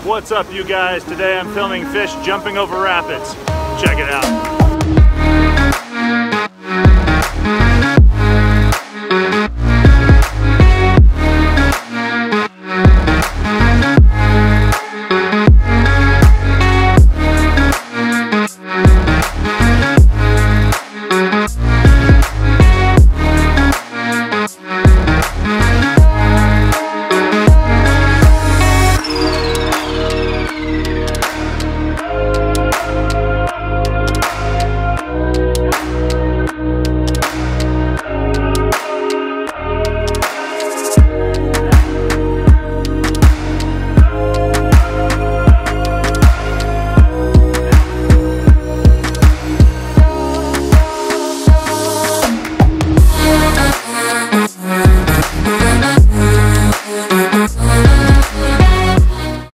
What's up, you guys? Today I'm filming fish jumping over rapids. Check it out.